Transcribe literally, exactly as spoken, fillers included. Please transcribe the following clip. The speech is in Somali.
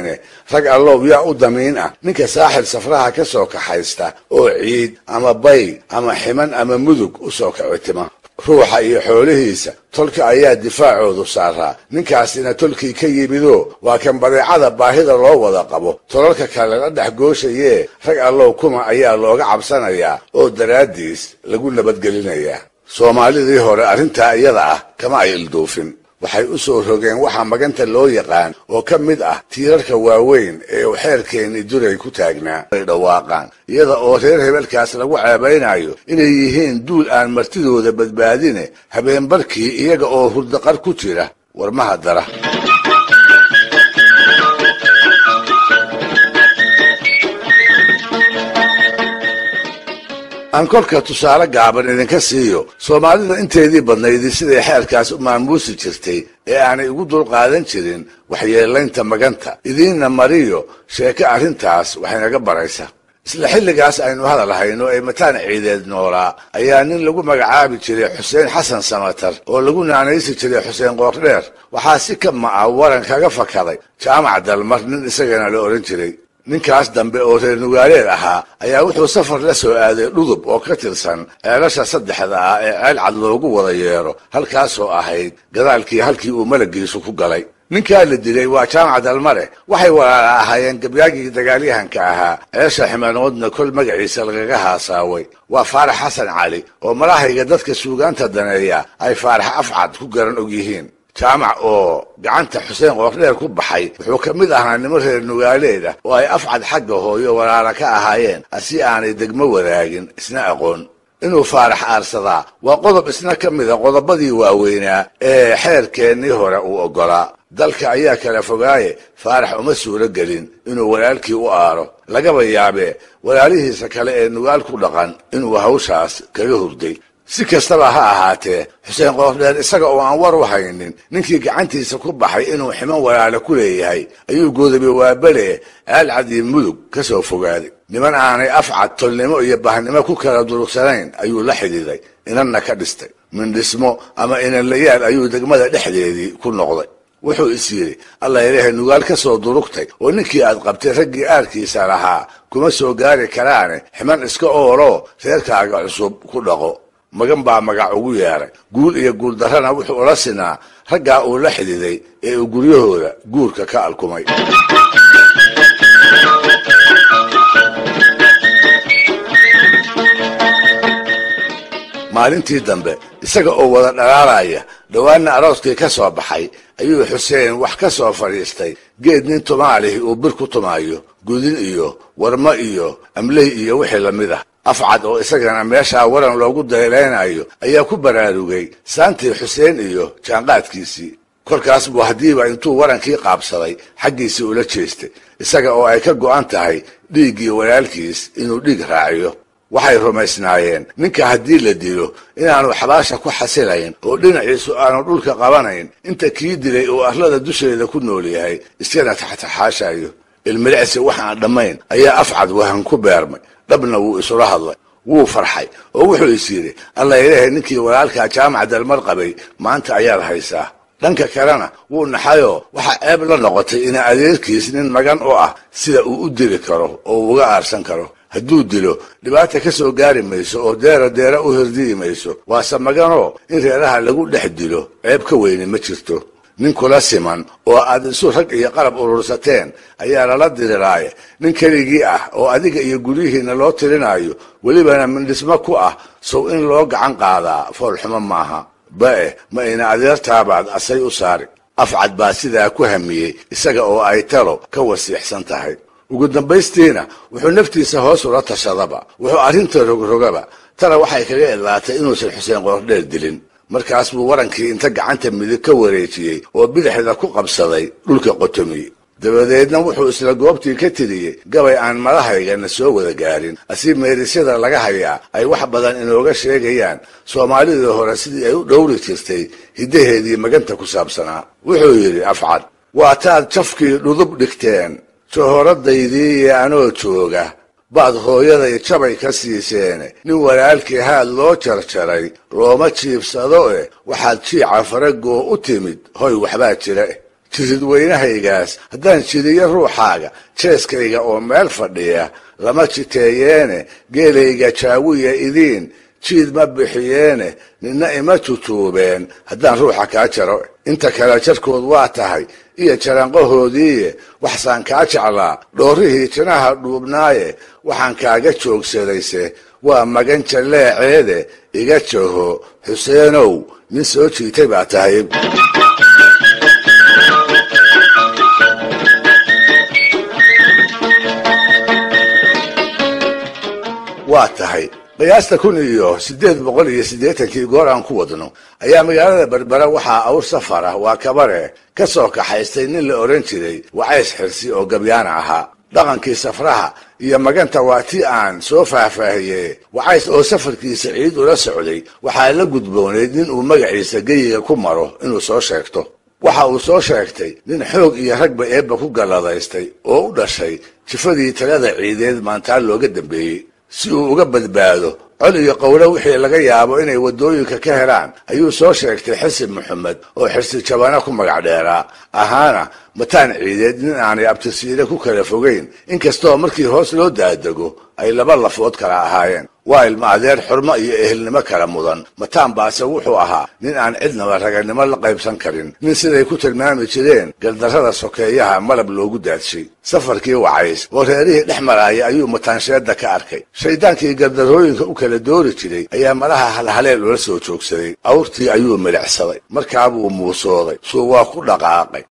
noqoteene rag allow yaa u damiin ah ninka saaxil safraha ka soo kaxaysta oo ciid ama bay ama ximan ama mudug u soo kicitima ruuxa iyo xoolihiisa tolka ayaa difaacoodu saaraa ninkaasina tolkii ka yimidoo waa kan badeecada baahida loo wada qabo tolalka kale la dhex gooshayee rag allow kuma ayaa looga cabsanayaa oo daraaddiis lagu nabadgelinayaa soomaalidii hore arrintaa iyada ah kama ay ilduufin waxay u soo rogeen waxa maganta loo yaqaan oo ka mid ah tiirarka waaweyn ee uu xeerkeennii duray ku taagnaa ay dhawaaqaan iyada oo reer hebelkaas lagu ceebaynayo inay yihiin duul aan martidooda badbaadine habeenbarkii iyaga oo hurdaqar ku jira warmaha dara aan kolka tusaale gaaban idinka siiyo soomaalida inteedii badnaydii siday xeerkaas u maamuusi jirtay ee aanay ugu dulqaadan jirin waxyeelaynta maganta idiinna mariyo sheeko arrintaas waxaynaga baraysa isla xilligaas aynu hadal hayno ee mataan ciideed noolaa ayaa nin lagu magacaabi jiray xuseen xasan samatar oo lagu naanaysi jiray xuseen qoordheer waxaa si ka ma'a waran kaga fakaday jaamac dalmar nin isagana la odhan jiray ninkaas dambe oo reer nugaaleed ahaa ayaa wuxuu safar la soo aaday dhudub oo ka tirsan ceelasha saddexda ah ee ceel cad loogu wada yeero halkaasoo ahayd gadaalkii halkii uu malagiisu ku galay ninkaa la dilay waa jaamac dalmare waxay walaala ahaayeen gabyaagii dagaalyahanka ahaa ceesha ximanoodna kol magaciisa lagaga haasaaway waa faarax xasan cali oo malahayga dadka suugaanta daneeya ay faarax afcad ku garan og yihiin jaamac oo gacanta xuseen qoordheer ku baxay wuxuu ka mid ahaa nimo reer nugaaleed ah oo ay afcad xagga hooyo walaala ka ahaayeen asi aanay degmo wadaagin isna aqoon inuu faarax aarsadaa waa qodob isna ka mida qodobadii waaweynaa ee xeerkeennii hore uu oggolaa dalka ayaa kala fogaaye faarax uma suuro gelin inuu walaalkii u aaro lagaba yaabee walaalihiisa kale ee nugaal ku dhaqan inuu hawshaas kaga hurday si kastaba ha ahaatee xuseen qoordheer isaga oo aan war u haynin ninkii gacantiisa ku baxay inuu ximan walaalo ku leeyahay ayuu godobe waabale aalcad iyo mudug ka soo fogaaday niman aanay afcad tolnimo iyo bahnimo ku kala durugsanayn ayuu la xidhiiday inanna ka dhistay mindhismo ama inanlayaal ayuu degmada dhexdeedii ku noqday wuxuu is yidhi alla ilaahay nugaal ka soo durugtay oo ninkii aad qabtay raggii aarkiisa lahaa kuma soo gaari karaane ximan iska ooloo reerkaaga cusub ku dhaqo magan baa magac ugu yeeray guul iyo guul darrana wuxuu ula sinaa raggaa uu la xididay ee uu guryahooda guurka ka alkumay maalintii dambe isaga oo wada dhalaalaya dhowaanna arooskii ka soo baxay ayuu xuseen wax ka soo fadhiistay geed nin tumaalihi uu bir ku tumaayo gudin iyo warmo iyo amley iyo wixii lamid ah afcad oo isagana meeshaa waran loogu daylaynayo ayaa ku baraarugay saantii xuseen iyo jaanqaadkiisii kolkaas buu haddiiba intuu warankii qaabsaday xaggiisii ula jeestay isaga oo ay ka go'an tahay dhiiggii walaalkiis inuu dhiig raaciyo waxay rumaysnaayeen ninka haddii la dilo inaanu xabaasha ku xasilayn oo dhinaciisu aanu dhulka qabanayn inta kii dilay oo arlada dusheeda ku nool yahay iskana taxtaxaashayo ilmilicsi waxaan dhammayn ayaa afcad wahan ku beermay dhabna wuu isula hadlay wuu farxay oo wuxuu is yidhi alla ilaahay ninkii walaalkaa jaamac dalmar qabay maanta ayaad haysaa dhanka kalena wuu naxayoo waxaa ceeb la noqotay ina adeerkiis nin magan u ah sida uu u dili karo oo uga aarsan karo hadduu dilo dhibaata ka soo gaari mayso oo deera deera u hirdiyi mayso waase maganoo in reeraha lagu dhex dilo ceeb ka weyni ma jirto nin kula siman oo aad isu rag iyo qalab urursateen ayaa lala diriraaye nin keligii ah oo adiga iyo guryihiinna loo tirinayo welibana mindhismo ku ah sow in loo gacan qaadaa foolxumo maaha ba'e ma ina adeertaabaad asay u saari afcad baa sidaa ku hamiyey isaga oo ay talo ka wasiixsan tahay ugu dambaystiina wuxuu naftiisa hoos ula tashadaba wuxuu arrinta rogrogaba tana waxay kaga idlaatay inuusan xuseen qoordheer dilin markaas buu warankii inta gacanta midig ka wareejiyey oo bidixda ku qabsaday dhulka qotomiye dabadeedna wuxuu isla goobtii ka tiriyey gabay aan madahaygana soo wada gaarin asii meerisyada laga hayaa ay wax badan inooga sheegayaan soomaalidii hore sidii ay u dhowri jirtay hiddaheedii maganta ku saabsanaa wuxuu yidhi afcad waataad jafkii dhudub dhigteen sohoradaydii iyo anoo jooga baad hooyaday jabay ka siiseene nin walaalkii haad loo jarjaray looma jiibsado eh waxaad jiica faragoo u timid hoy waxbaa jira jirid weynahaygaas haddaan jiriyo ruuxaaga jeeskayga oo meel fadhiya lama jiteeyeene geelayga jaawiya idiin jiid ma bixiyeene nina ima tutuubeen haddaan ruuxa kaa jaro inta kale jarkood waa tahay iyo jaranqahoodiiye waxsaan kaa jeclaa dhoorrihii jinaha dhuubnaaye waxaan kaaga joogsadayse waa magan jalleeceede iga jaho xuseenow nin soo jiitay baa tahay waa tahay qiyaasta kun iyo siddeed boqol iyo siddeetankii goor aan ku wadno ayaa magaalada berbera waxaa awr safar ah waa kabare ka soo kaxaystay nin la odhan jiray wacays xirsi oo gabyaana ahaa dhaqankii safraha iyo maganta waa tii aan soo faahfaahiyey wacays oo safarkiisa ciid ula socday waxaa la gudboonayd nin uu magaciisa geyiga ku maro inuu soo sheegto waxa uu soo sheegtay nin xoog iyo ragba eebba ku galladaystay oo u dhashay jifadii talada ciideed maantaa looga dambeeyey si uu uga badbaado col iyo qowlo wixii laga yaabo inay waddooyinka ka helaan ayuu soo sheegtay xisib maxamed oo xirsi jabana ku magac dheeraa ahaana mataan ciideed nin aanay abtisiile ku kala fogayn inkastoo markii hoos loo daadego ay laba lafood kala ahaayeen waa ilma adeer xurmo iyo ehelnimo kala mudan mataan baase wuxuu ahaa nin aan cidnaba raganimo la qaybsan karin nin siday ku tilmaami jireen gardarrada sokeeyaha malab loogu daadshay safarkii wacays oo reerihii dhex maraaya ayuu mataansheedda ka arkay shaydaankii gardarrooyinka u kala doori jiray ayaa malaha halhaleel ula soo joogsaday awrtii ayuu milicsaday markaabuu muusooday suu waa ku dhaqaaqay